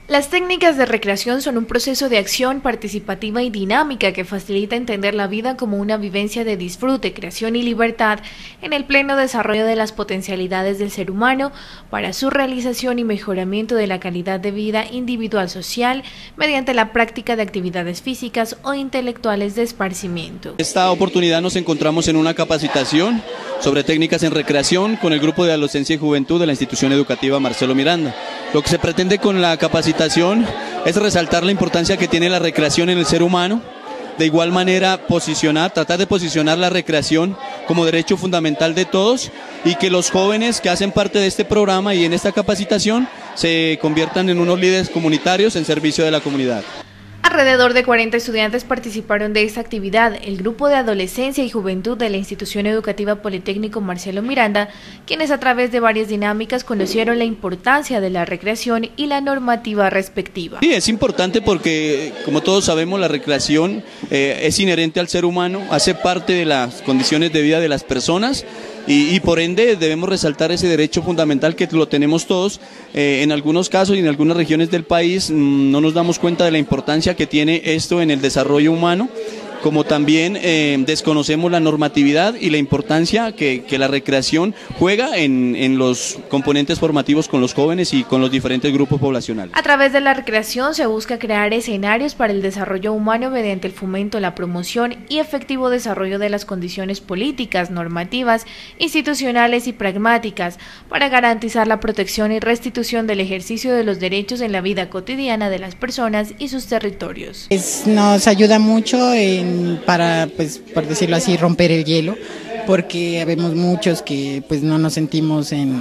Las técnicas de recreación son un proceso de acción participativa y dinámica que facilita entender la vida como una vivencia de disfrute, creación y libertad en el pleno desarrollo de las potencialidades del ser humano para su realización y mejoramiento de la calidad de vida individual social mediante la práctica de actividades físicas o intelectuales de esparcimiento. Esta oportunidad nos encontramos en una capacitación sobre técnicas en recreación con el Grupo de Adolescencia y Juventud de la Institución Educativa Marcelo Miranda. Lo que se pretende con la capacitación es resaltar la importancia que tiene la recreación en el ser humano, de igual manera tratar de posicionar la recreación como derecho fundamental de todos y que los jóvenes que hacen parte de este programa y en esta capacitación se conviertan en unos líderes comunitarios en servicio de la comunidad. Alrededor de 40 estudiantes participaron de esta actividad, el Grupo de Adolescencia y Juventud de la Institución Educativa Politécnico Marcelo Miranda, quienes a través de varias dinámicas conocieron la importancia de la recreación y la normativa respectiva. Sí, es importante porque, como todos sabemos, la recreación es inherente al ser humano, hace parte de las condiciones de vida de las personas y por ende debemos resaltar ese derecho fundamental que lo tenemos todos. En algunos casos y en algunas regiones del país no nos damos cuenta de la importancia que tiene esto en el desarrollo humano, como también desconocemos la normatividad y la importancia que la recreación juega en los componentes formativos con los jóvenes y con los diferentes grupos poblacionales. A través de la recreación se busca crear escenarios para el desarrollo humano mediante el fomento, la promoción y efectivo desarrollo de las condiciones políticas, normativas, institucionales y pragmáticas para garantizar la protección y restitución del ejercicio de los derechos en la vida cotidiana de las personas y sus territorios. Nos ayuda mucho para, pues, por decirlo así, romper el hielo, porque vemos muchos que pues no nos sentimos en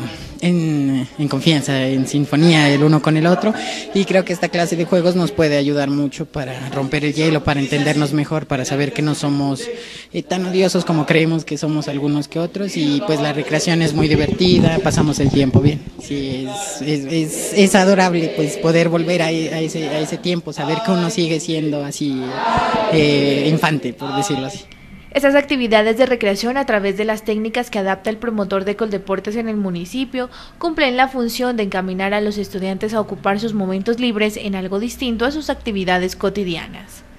confianza, en sinfonía el uno con el otro, y creo que esta clase de juegos nos puede ayudar mucho para romper el hielo, para entendernos mejor, para saber que no somos tan odiosos como creemos que somos algunos que otros, y pues la recreación es muy divertida, pasamos el tiempo bien. Sí, es adorable pues poder volver a ese tiempo, saber que uno sigue siendo así infante, por decirlo así. Estas actividades de recreación a través de las técnicas que adapta el promotor de Coldeportes en el municipio cumplen la función de encaminar a los estudiantes a ocupar sus momentos libres en algo distinto a sus actividades cotidianas.